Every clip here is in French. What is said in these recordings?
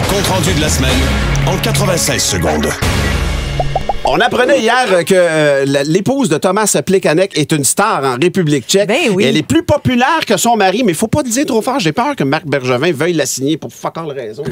compte-rendu de la semaine en 96 secondes. On apprenait hier que l'épouse de Thomas Plekanec est une star en République tchèque. Ben oui. Elle est plus populaire que son mari, mais il faut pas le dire trop fort. J'ai peur que Marc Bergevin veuille la signer pour fuck all raison.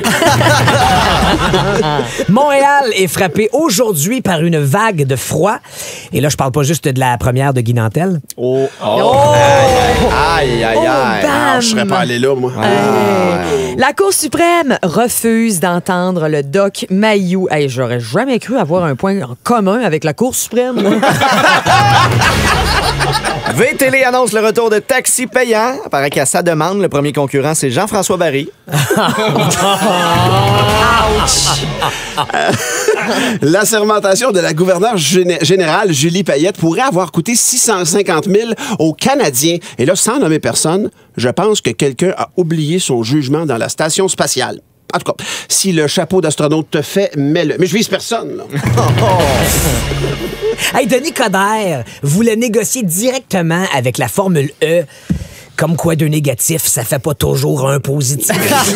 Montréal est frappé aujourd'hui par une vague de froid. Et là, je parle pas juste de la première de Guy Nantel. Oh! Oh, Aïe! bam! Je serais pas allé là, moi. La Cour suprême refuse d'entendre le doc Mayou. Hey, j'aurais jamais cru avoir un point en commun avec la Cour suprême. moi. VTL annonce le retour de taxi payant. Il paraît qu'à sa demande, le premier concurrent, c'est Jean-François Barry. L'assermentation de la gouverneure générale Julie Payette pourrait avoir coûté 650 000 aux Canadiens. Et là, sans nommer personne, je pense que quelqu'un a oublié son jugement dans la station spatiale. En tout cas, si le chapeau d'astronaute te fait, mets-le. Mais je vise personne, là. Hey, Denis Coderre voulait négocier directement avec la Formule E. Comme quoi, deux négatifs, ça fait pas toujours un positif.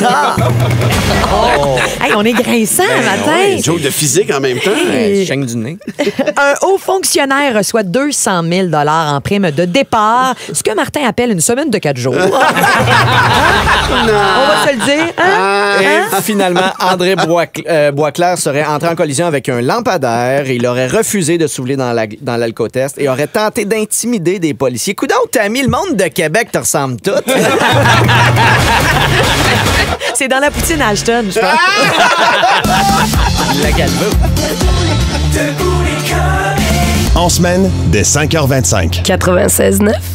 Hey, on est grinçant matin. Une joke de physique en même temps. Je chaîne du nez. Un haut fonctionnaire reçoit 200 000 en prime de départ, ce que Martin appelle une semaine de 4 jours. On va se le dire. Hein? Et finalement, André Boisclair serait entré en collision avec un lampadaire. Il aurait refusé de souffler dans l'alcotest et aurait tenté d'intimider des policiers. Coudonc, t'as mis le monde de Québec, te ressemble tout. C'est dans la poutine Ashton, je pense. La galva. En semaine, dès 5h25. 96.9.